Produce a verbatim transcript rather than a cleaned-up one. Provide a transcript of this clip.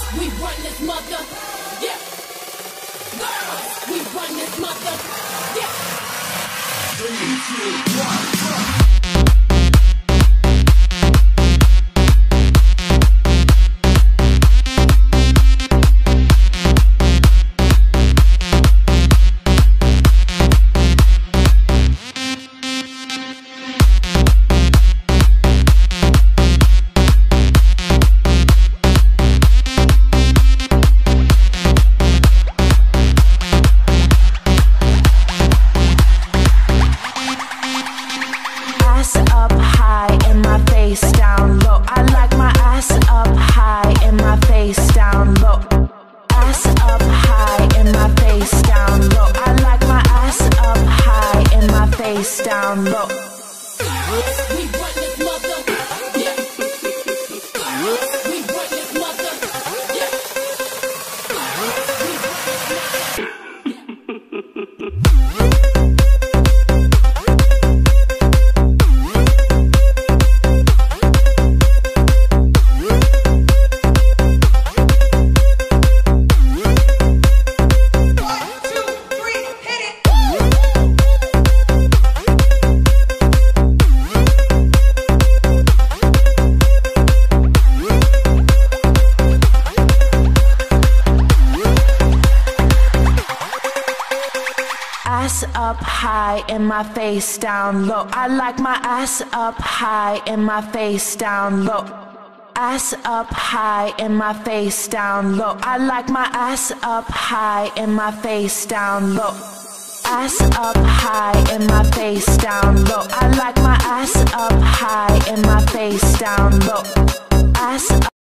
we run this mother, yeah. Girls, we run this mother, yeah. Three, two, one, one. Up high and my face down low. I like my ass up high and my face down low. Ass up high and my face down low. I like my ass up high and my face down low. We run this mother, yeah. We run this mother, yeah. Ass up high and my face down low. I like my ass up high and my face down low. Ass up high and my face down low. I like my ass up high and my face down low. Ass up high and my face down low. I like my ass up high and my face down low. Ass up